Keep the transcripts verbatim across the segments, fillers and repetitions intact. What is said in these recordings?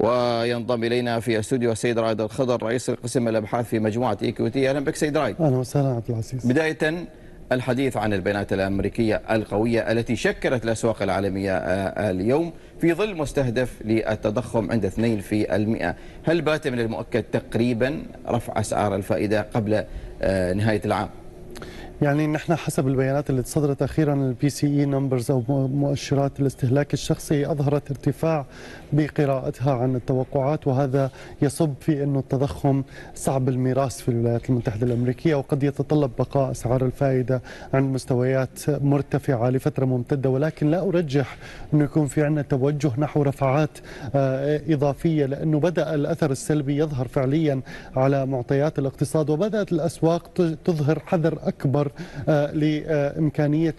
وينضم إلينا في استوديو السيد رائد الخضر رئيس قسم الأبحاث في مجموعة إيكويتي. أهلا بك سيد رائد. أهلا وسهلا عبد العزيز. بداية الحديث عن البيانات الأمريكية القوية التي شكلت الأسواق العالمية اليوم في ظل مستهدف للتضخم عند اثنين بالمئة. هل بات من المؤكد تقريبا رفع أسعار الفائدة قبل نهاية العام؟ يعني نحن حسب البيانات اللي صدرت اخيرا البي سي اي نمبرز او مؤشرات الاستهلاك الشخصي اظهرت ارتفاع بقراءتها عن التوقعات، وهذا يصب في انه التضخم صعب الميراث في الولايات المتحده الامريكيه، وقد يتطلب بقاء اسعار الفائده عند مستويات مرتفعه لفتره ممتده. ولكن لا ارجح انه يكون في عندنا توجه نحو رفعات اضافيه، لانه بدا الاثر السلبي يظهر فعليا على معطيات الاقتصاد، وبدات الاسواق تظهر حذر اكبر لإمكانية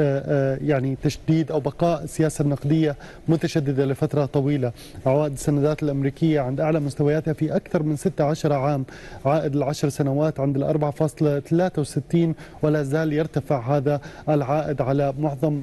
يعني تشديد أو بقاء السياسة النقدية متشددة لفترة طويلة. عوائد السندات الأمريكية عند أعلى مستوياتها في أكثر من ستة عشر عام، عائد العشر سنوات عند الأربعة فاصلة ثلاثة وستين، ولا زال يرتفع هذا العائد على معظم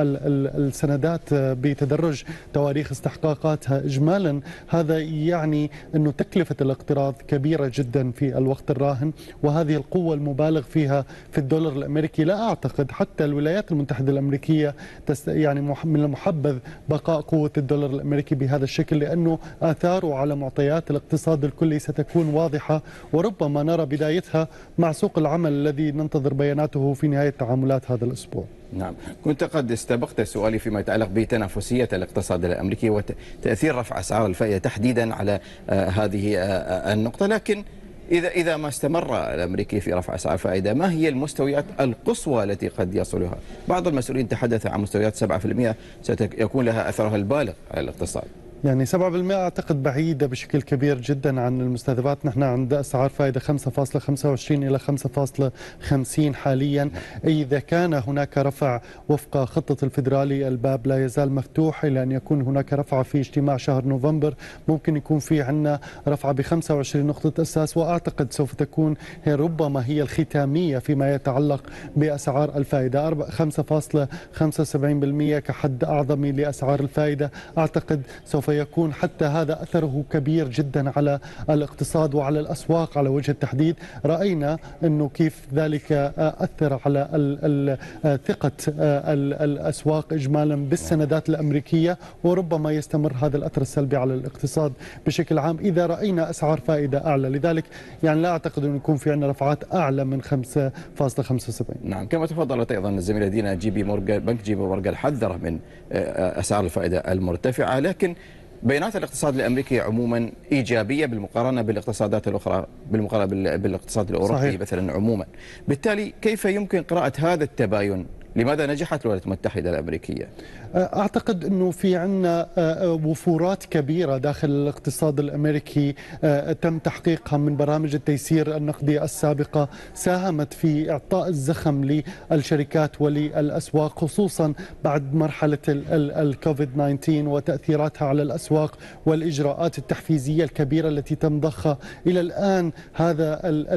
السندات بتدرج تواريخ استحقاقاتها. إجمالا هذا يعني أنه تكلفة الاقتراض كبيرة جدا في الوقت الراهن، وهذه القوة المبالغ فيها في الدولار الامريكي لا اعتقد حتى الولايات المتحده الامريكيه يعني من المحبذ بقاء قوه الدولار الامريكي بهذا الشكل، لانه اثاره على معطيات الاقتصاد الكلي ستكون واضحه، وربما نرى بدايتها مع سوق العمل الذي ننتظر بياناته في نهايه تعاملات هذا الاسبوع. نعم، كنت قد استبقت سؤالي فيما يتعلق بتنافسية الاقتصاد الامريكي وتاثير رفع اسعار الفائده تحديدا على هذه النقطه، لكن إذا إذا ما استمر الأمريكي في رفع أسعار الفائدة، ما هي المستويات القصوى التي قد يصلها؟ بعض المسؤولين تحدث عن مستويات سبعة بالمئة سيكون لها أثرها البالغ على الاقتصاد. يعني سبعة بالمئة أعتقد بعيدة بشكل كبير جدا عن المستهدفات. نحن عند أسعار فائدة خمسة فاصلة خمسة وعشرين إلى خمسة فاصلة خمسين حاليا. إذا كان هناك رفع وفق خطة الفيدرالي، الباب لا يزال مفتوح إلى أن يكون هناك رفع في اجتماع شهر نوفمبر. ممكن يكون في عندنا رفعة ب خمسة وعشرين نقطة أساس، وأعتقد سوف تكون هي ربما هي الختامية فيما يتعلق بأسعار الفائدة. خمسة فاصلة خمسة وسبعين بالمئة كحد أعظمي لأسعار الفائدة. أعتقد سوف يكون حتى هذا أثره كبير جدا على الاقتصاد وعلى الأسواق على وجه التحديد. رأينا أنه كيف ذلك أثر على ثقة الأسواق إجمالا بالسندات الأمريكية، وربما يستمر هذا الأثر السلبي على الاقتصاد بشكل عام إذا رأينا أسعار فائدة أعلى. لذلك يعني لا أعتقد أن يكون في عندنا رفعات أعلى من خمسة فاصلة خمسة وسبعين. نعم، كما تفضلت أيضا الزميلة دينا، جي بي مورغان بنك جي بي مورغان حذر من أسعار الفائدة المرتفعة، لكن بيانات الاقتصاد الامريكي عموما ايجابيه بالمقارنه بالاقتصادات الاخرى، بالمقارنه بالاقتصاد الاوروبي صحيح. مثلا عموما، بالتالي كيف يمكن قراءه هذا التباين؟ لماذا نجحت الولايات المتحدة الأمريكية؟ أعتقد أنه في عندنا وفورات كبيرة داخل الاقتصاد الأمريكي تم تحقيقها من برامج التيسير النقدي السابقة، ساهمت في إعطاء الزخم للشركات وللأسواق، خصوصا بعد مرحلة الكوفيد تسعة عشر وتأثيراتها على الأسواق والإجراءات التحفيزية الكبيرة التي تم ضخها. إلى الآن هذا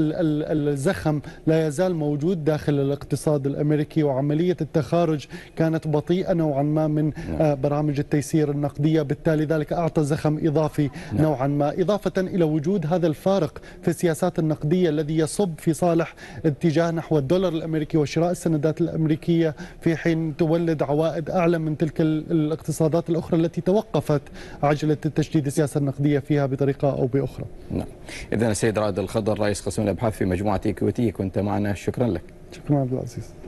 الزخم لا يزال موجود داخل الاقتصاد الأمريكي، وعملية التخارج كانت بطيئة نوعا ما من برامج التيسير النقدية، بالتالي ذلك أعطى زخم إضافي نوعا ما، إضافة إلى وجود هذا الفارق في السياسات النقدية الذي يصب في صالح اتجاه نحو الدولار الأمريكي وشراء السندات الأمريكية، في حين تولد عوائد أعلى من تلك الاقتصادات الأخرى التي توقفت عجلة التشديد السياسة النقدية فيها بطريقة أو بأخرى. نعم، إذن السيد رائد الخضر رئيس قسم الأبحاث في مجموعة إيكويتي كنت معنا، شكرا لك. شكرا عبد العزيز.